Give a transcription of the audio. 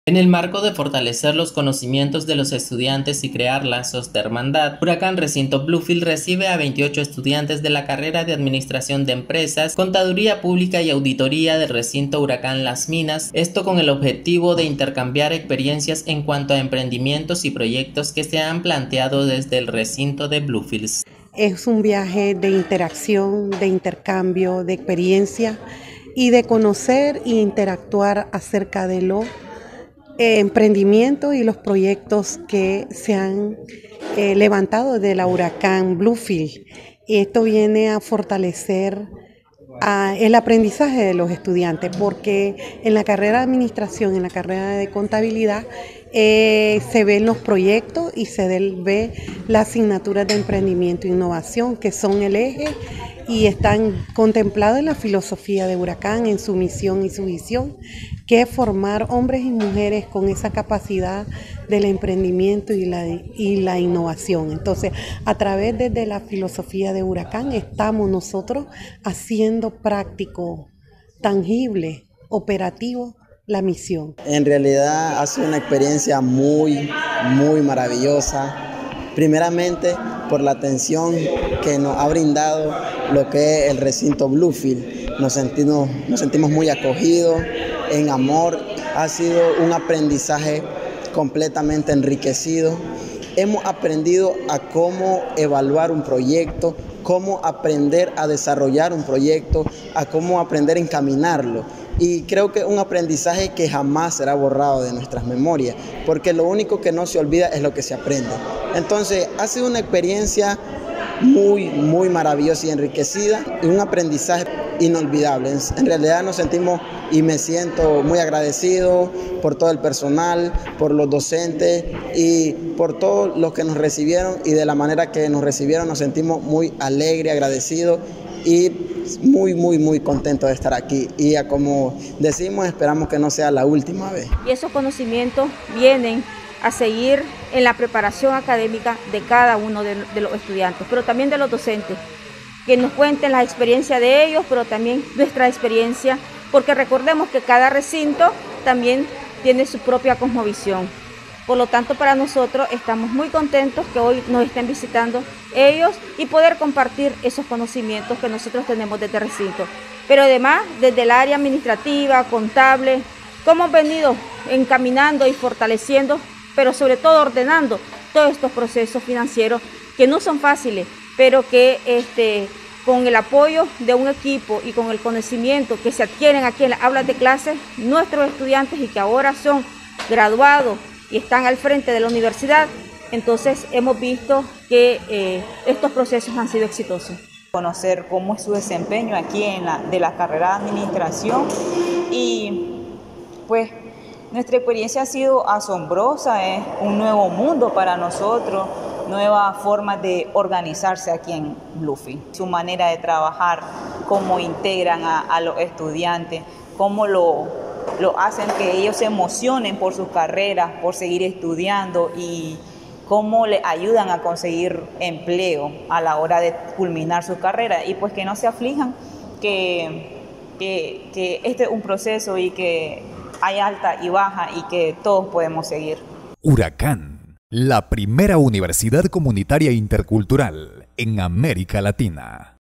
En el marco de fortalecer los conocimientos de los estudiantes y crear lazos de hermandad, Huracán Recinto Bluefield recibe a 28 estudiantes de la carrera de Administración de Empresas, Contaduría Pública y Auditoría del Recinto Huracán Las Minas, esto con el objetivo de intercambiar experiencias en cuanto a emprendimientos y proyectos que se han planteado desde el recinto de Bluefield. Es un viaje de interacción, de intercambio, de experiencia y de conocer e interactuar acerca de los emprendimientos y los proyectos que se han levantado de la Huracán Bluefield. Y esto viene a fortalecer el aprendizaje de los estudiantes, porque en la carrera de administración, en la carrera de contabilidad, se ven los proyectos y se ve las asignaturas de emprendimiento e innovación, que son el eje y están contemplados en la filosofía de Huracán, en su misión y su visión, que es formar hombres y mujeres con esa capacidad del emprendimiento y la innovación. Entonces, a través de la filosofía de Huracán, estamos nosotros haciendo práctico, tangible, operativo, la misión. En realidad ha sido una experiencia muy maravillosa. Primeramente por la atención que nos ha brindado lo que es el recinto Bluefield. Nos sentimos muy acogidos, en amor. Ha sido un aprendizaje completamente enriquecido. Hemos aprendido a cómo evaluar un proyecto, cómo aprender a desarrollar un proyecto, a cómo aprender a encaminarlo. Y creo que es un aprendizaje que jamás será borrado de nuestras memorias, porque lo único que no se olvida es lo que se aprende. Entonces, ha sido una experiencia muy maravillosa y enriquecida y un aprendizaje inolvidable. En realidad nos sentimos y me siento muy agradecido por todo el personal, por los docentes y por todos los que nos recibieron, y de la manera que nos recibieron nos sentimos muy alegres, agradecidos y muy contentos de estar aquí. Y como decimos, esperamos que no sea la última vez. Y esos conocimientos vienen a seguir en la preparación académica de cada uno de los estudiantes, pero también de los docentes, que nos cuenten la experiencia de ellos, pero también nuestra experiencia, porque recordemos que cada recinto también tiene su propia cosmovisión. Por lo tanto, para nosotros estamos muy contentos que hoy nos estén visitando ellos y poder compartir esos conocimientos que nosotros tenemos desde el recinto. Pero además, desde el área administrativa, contable, cómo hemos venido encaminando y fortaleciendo, pero sobre todo ordenando todos estos procesos financieros que no son fáciles, pero que con el apoyo de un equipo y con el conocimiento que se adquieren aquí en las aulas de clases, nuestros estudiantes, y que ahora son graduados y están al frente de la universidad, entonces hemos visto que estos procesos han sido exitosos. Conocer cómo es su desempeño aquí de la carrera de administración, y pues nuestra experiencia ha sido asombrosa, es un nuevo mundo para nosotros, nuevas formas de organizarse aquí en Bluefield. Su manera de trabajar, cómo integran a los estudiantes, cómo lo hacen que ellos se emocionen por sus carreras, por seguir estudiando, y cómo le ayudan a conseguir empleo a la hora de culminar su carrera, y pues que no se aflijan, que este es un proceso y que hay alta y baja y que todos podemos seguir. Huracán, la primera universidad comunitaria intercultural en América Latina.